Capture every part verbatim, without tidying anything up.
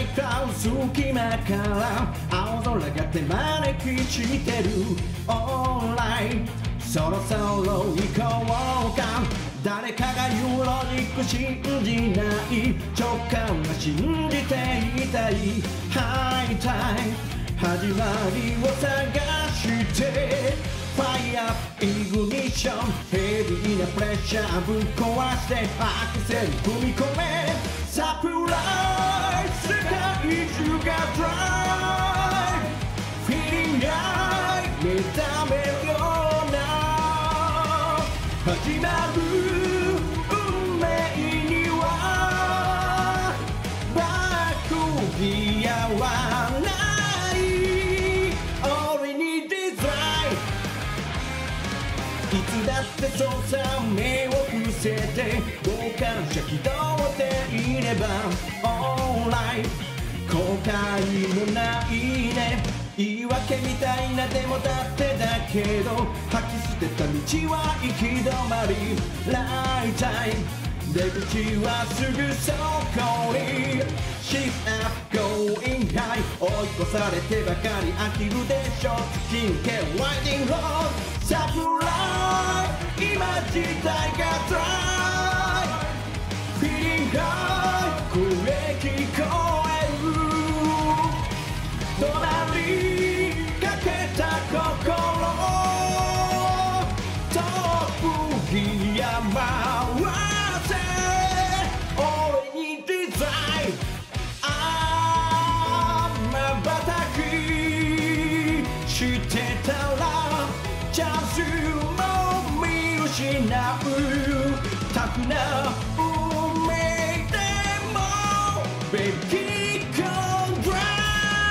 いクラウド隙間から青空が手招きしてる。オンラインそろそろ行こうか。誰かが言うロジック信じない、直感が信じていたい。ハイタイ始まりを探してファイアイグニッション、ヘビーなプレッシャーぶっ壊してアクセル踏み込め。サプライズ世界中がドライブフィーリングアイ目覚めるような始まる運命にはバックギアはない俺にデザイン。いつだってそうさ目を伏せて傍観者気取っていればオンライン後悔もないね。言い訳みたいなでもだってだけど吐き捨てた道は行き止まり。ライタイム出口はすぐそこに Shift up going high 追い越されてばかり飽きるでしょ。突き抜けワイディングロードサプライ今時代がドライフィーリングハイ声聞こえる隣かけた心トップギア回せ俺にデザイン。あまばたきしてたらチャンスも見失うタフな運命でもベイビーコンドライ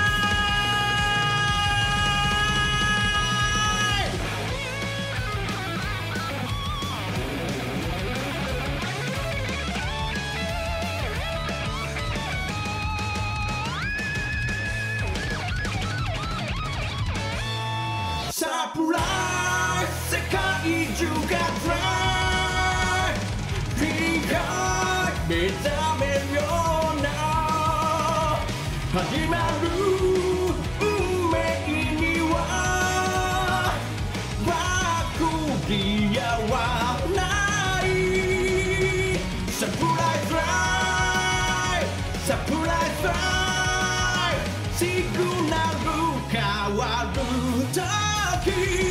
サプライズ世界中がドライフィーリングハイ目覚めるような始まる運命にはバックギアはないサプライズライサプライズライシグナル変わる時